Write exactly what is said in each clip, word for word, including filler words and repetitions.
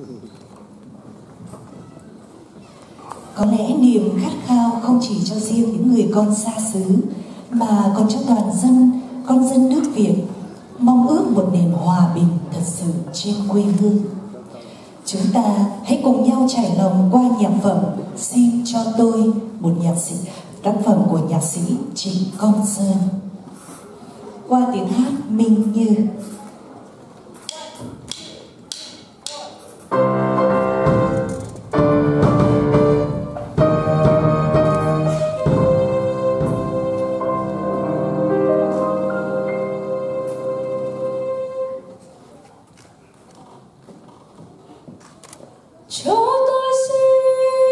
Có lẽ niềm khát khao không chỉ cho riêng những người con xa xứ, mà còn cho toàn dân, con dân nước Việt, mong ước một nền hòa bình thật sự trên quê hương. Chúng ta hãy cùng nhau trải lòng qua nhạc phẩm Xin Cho Tôi, một nhạc sĩ, tác phẩm của nhạc sĩ Trịnh Công Sơn, qua tiếng hát Minh Như. Cho tôi xin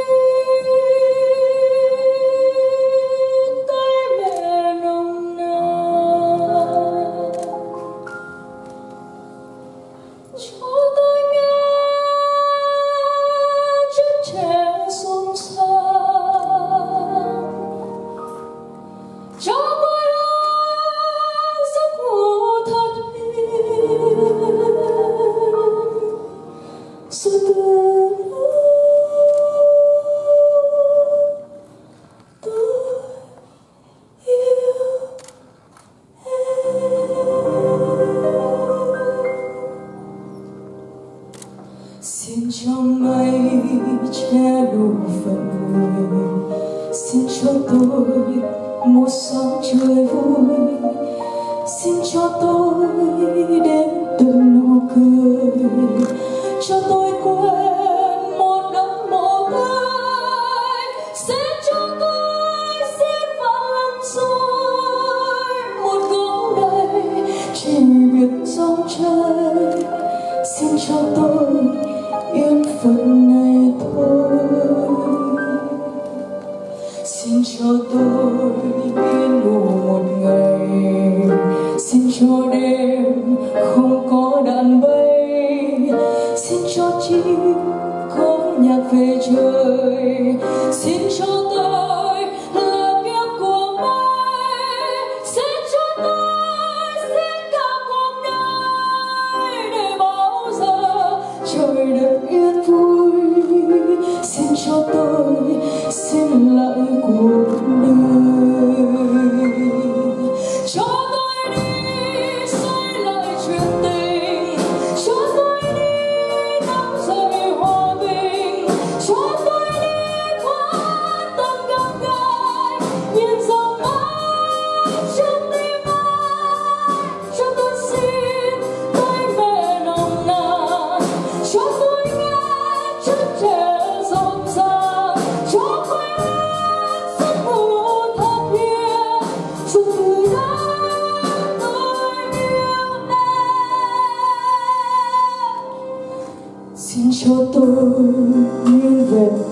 tay mẹ nồng nàn, cho tôi nghe chất trẻ xôn xao, cho tôi ơi giấc ngủ thật yên, sự từ xin cho mây che đủ phận người, xin cho tôi một sáng trời vui, xin cho tôi đến từng nụ cười, cho tôi quên một đấng một ai, xin cho tôi xin vạn lần rồi một góc đây chỉ biết dòng trời, xin cho tôi yên phận này thôi, xin cho tôi yên ngủ một ngày, xin cho đêm không có đàn bay, xin cho chim có nhạc về trời, xin cho tôi là kiếp của mây, xin cho tôi xin cả cuộc đời để bao giờ trời đất yên vui, xin cho tôi xin lại cuộc đời, cho tôi đi xây lại chuyện tình, cho tôi đi nắm dậy hòa bình, cho tôi đi qua từng gặp gỡ nhìn dòng máu trong tim ai, cho tôi xin tay mẹ nồng nàn, cho tôi nghe chất trẻ rộn ràng, cho quên giấc ngủ thật yên, rồi từ đó tôi yêu em. Xin cho tôi nguyên vẹn